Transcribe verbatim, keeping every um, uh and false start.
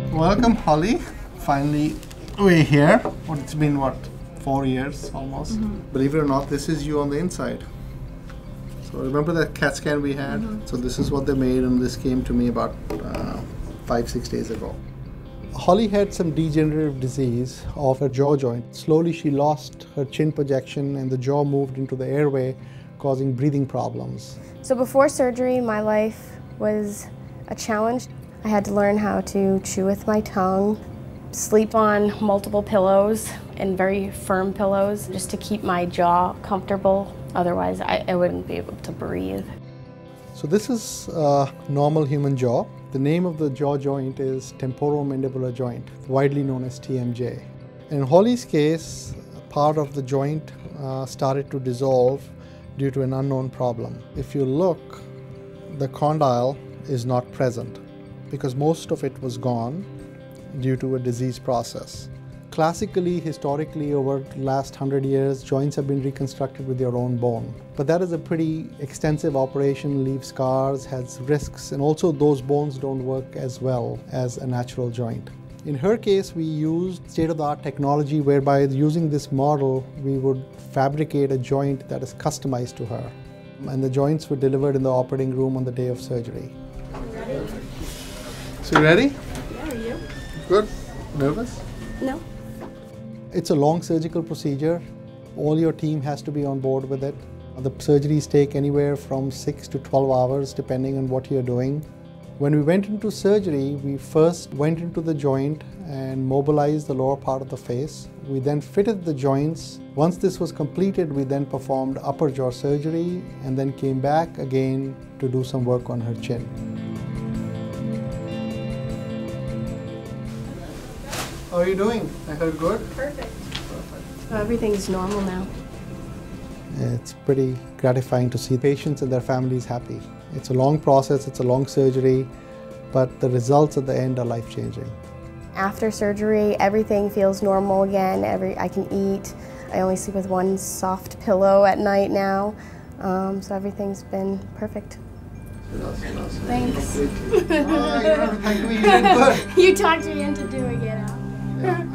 Welcome, Holly. Finally, we're here. What, it's been, what, four years almost? Mm-hmm. Believe it or not, this is you on the inside. So remember that CAT scan we had? Mm-hmm. So this is what they made, and this came to me about uh, five, six days ago. Holly had some degenerative disease of her jaw joint. Slowly she lost her chin projection and the jaw moved into the airway, causing breathing problems. So before surgery, my life was a challenge. I had to learn how to chew with my tongue, sleep on multiple pillows and very firm pillows just to keep my jaw comfortable. Otherwise, I, I wouldn't be able to breathe. So this is a normal human jaw. The name of the jaw joint is temporomandibular joint, widely known as T M J. In Holly's case, part of the joint uh, started to dissolve due to an unknown problem. If you look, the condyle is not present because most of it was gone due to a disease process. Classically, historically, over the last hundred years, joints have been reconstructed with your own bone. But that is a pretty extensive operation, leaves scars, has risks, and also those bones don't work as well as a natural joint. In her case, we used state-of-the-art technology whereby using this model, we would fabricate a joint that is customized to her. And the joints were delivered in the operating room on the day of surgery. Ready? So you ready? Yeah, are you? Good. Nervous? No. It's a long surgical procedure. All your team has to be on board with it. The surgeries take anywhere from six to twelve hours depending on what you're doing. When we went into surgery, we first went into the joint and mobilized the lower part of the face. We then fitted the joints. Once this was completed, we then performed upper jaw surgery and then came back again to do some work on her chin. How are you doing? I heard good? Perfect. Perfect. Everything's normal now. It's pretty gratifying to see patients and their families happy. It's a long process, it's a long surgery, but the results at the end are life-changing. After surgery, everything feels normal again. Every, I can eat. I only sleep with one soft pillow at night now, um, so everything's been perfect. Thanks. Oh, you don't have to thank me, you did good. You talked me into doing it. Yeah.